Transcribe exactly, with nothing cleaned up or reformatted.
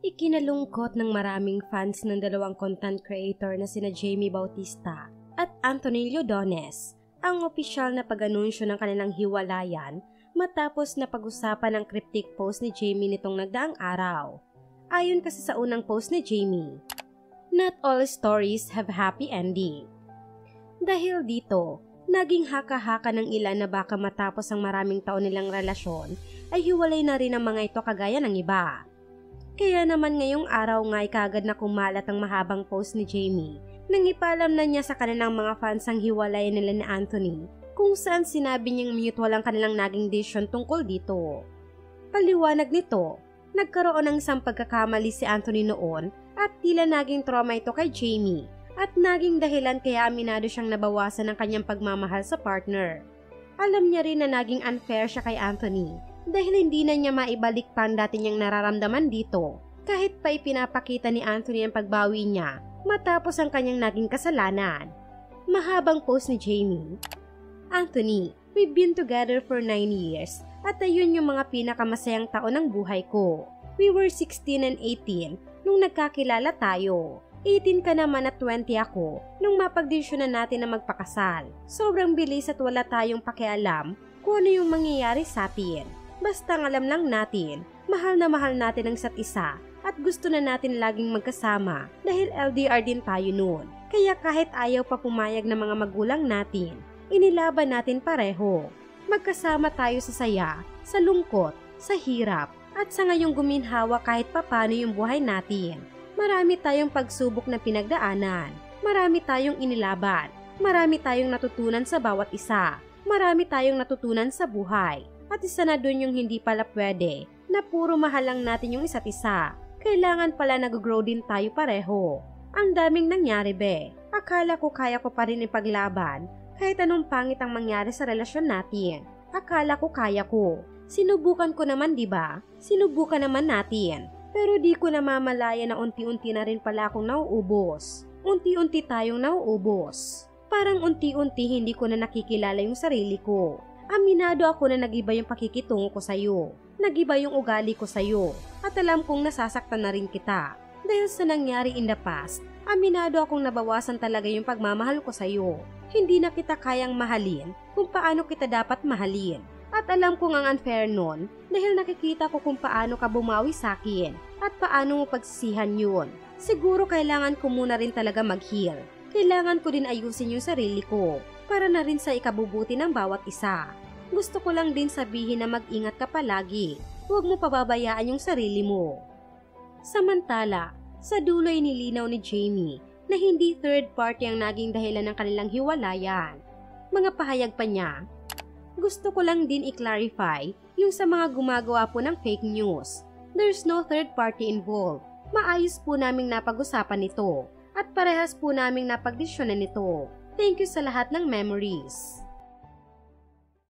Ikinalungkot ng maraming fans ng dalawang content creator na sina Jamie Bautista at Anthony Llodones ang opisyal na pag-anunsyo ng kanilang hiwalayan matapos na pag-usapan ng cryptic post ni Jamie nitong nagdaang araw. Ayon kasi sa unang post ni Jamie, "Not all stories have happy ending." Dahil dito, naging haka-haka ng ilan na baka matapos ang maraming taon nilang relasyon ay hiwalay na rin ang mga ito kagaya ng iba. Kaya naman ngayong araw nga ay kagad na kumalat ang mahabang post ni Jamie nang ipaalam na niya sa kanilang mga fans ang hiwalay nila ni Anthony, kung saan sinabi niyang mutual ang kanilang naging desisyon tungkol dito. Paliwanag nito, nagkaroon ng isang pagkakamali si Anthony noon at tila naging trauma ito kay Jamie at naging dahilan kaya aminado siyang nabawasan ng kanyang pagmamahal sa partner. Alam niya rin na naging unfair siya kay Anthony dahil hindi na niya maibalik pa ang dati niyang nararamdaman dito kahit pa ipinapakita ni Anthony ang pagbawi niya matapos ang kanyang naging kasalanan. Mahabang post ni Jamie, "Anthony, we've been together for nine years at ayun yung mga pinakamasayang taon ng buhay ko. We were sixteen and eighteen nung nagkakilala tayo. eighteen ka naman at twenty ako nung mapagdesisyonan natin na magpakasal. Sobrang bilis at wala tayong pakialam kung ano yung mangyayari sa atin. Basta alam lang natin, mahal na mahal natin ang isa't isa at gusto na natin laging magkasama dahil L D R din tayo noon. Kaya kahit ayaw pa pumayag ng mga magulang natin, inilaban natin pareho. Magkasama tayo sa saya, sa lungkot, sa hirap, at sa ngayong guminhawa kahit papano yung buhay natin. Marami tayong pagsubok na pinagdaanan, marami tayong inilaban, marami tayong natutunan sa bawat isa, marami tayong natutunan sa buhay. At isa na dun yung hindi pala pwede, na puro mahal lang natin yung isa't isa. Kailangan pala nag-grow din tayo pareho. Ang daming nangyari be. Akala ko kaya ko pa rin ipaglaban, kahit anong pangit ang mangyari sa relasyon natin. Akala ko kaya ko. Sinubukan ko naman, di ba? Sinubukan naman natin. Pero di ko namamalaya na unti-unti na rin pala akong nauubos. Unti-unti tayong nauubos. Parang unti-unti hindi ko na nakikilala yung sarili ko. Aminado ako na nag-iba yung pakikitungo ko sa'yo. Nag-iba yung ugali ko sa'yo. At alam kong nasasaktan na rin kita. Dahil sa nangyari in the past, aminado akong nabawasan talaga yung pagmamahal ko sa'yo. Hindi na kita kayang mahalin kung paano kita dapat mahalin. At alam kong ang unfair nun dahil nakikita ko kung paano ka bumawi sa akin at paano mo pagsisihan yun. Siguro kailangan ko muna rin talaga mag-heal. Kailangan ko din ayusin yung sarili ko para na rin sa ikabubuti ng bawat isa. Gusto ko lang din sabihin na mag-ingat ka palagi. Huwag mo pababayaan yung sarili mo." Samantala, sa dulo ay nilinaw ni Jamie na hindi third party ang naging dahilan ng kanilang hiwalayan. Mga pahayag pa niya, "Gusto ko lang din i-clarify yung sa mga gumagawa po ng fake news. There's no third party involved. Maayos po naming napag-usapan ito at parehas po naming napagdesisyonan nito. Thank you sa lahat ng memories."